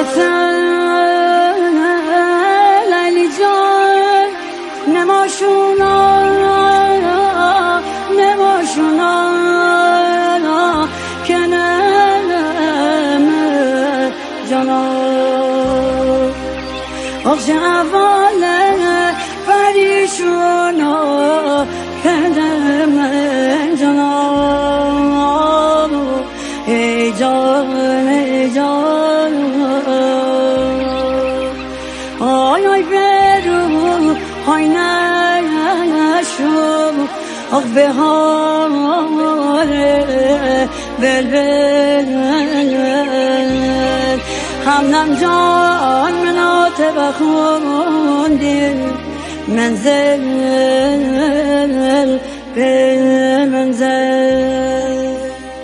لیلی جان نماشونا کنم جانا آخ جواله فریشونا کنم جانا ای جان ای جان آی آی برو آی نشو آخ بهاره بلبل همنم جان مناطق خوندی منزل به منزل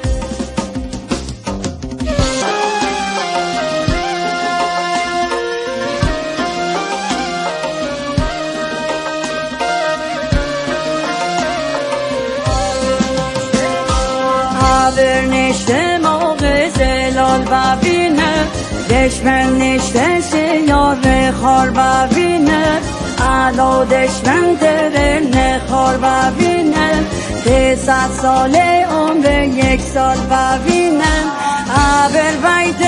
نشته موقع زلال ببینه دشمن نشته سیاره خار ببینه علا دشمن دره نخار ببینه 300 ساله عمر 1 سال ببینه عبر بیت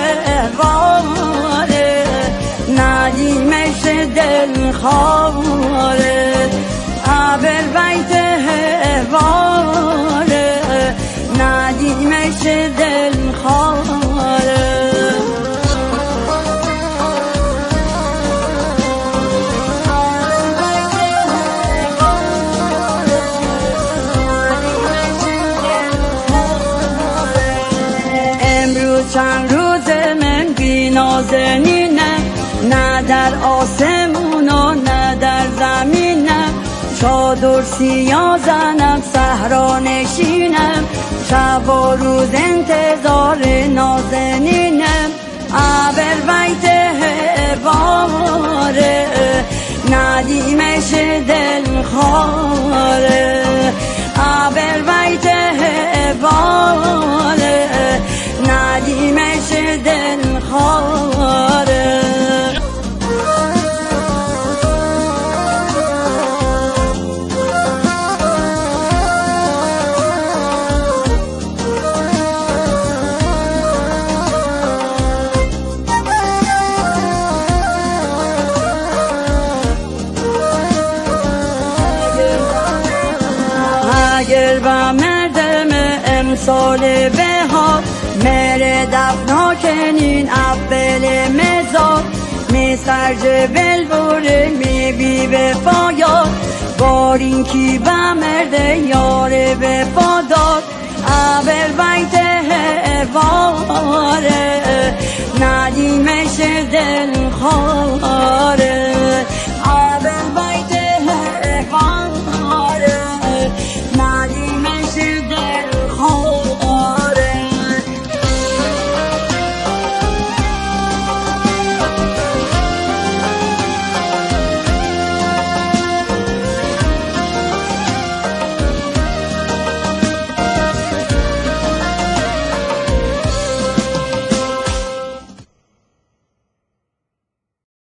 واره ندیمش دل خاره عبر بیت واره ندیمش دل خاره امروز چند روز من بی نازنینم نه در آسمون و نه در زمینم چادر سیاه زنم صحرا نشینم شب و روز انتظار نازنینم عبر بیت واره ندیمش دل خاره عبر بیت واره ندیمش دل خاره اگر با مردم امسال بهار مره دفنا کنین اول مزار می سرج بلبوره می بی وفایار بارین کی با مرد یار وفادار اول بیت واره ندیمش دل خار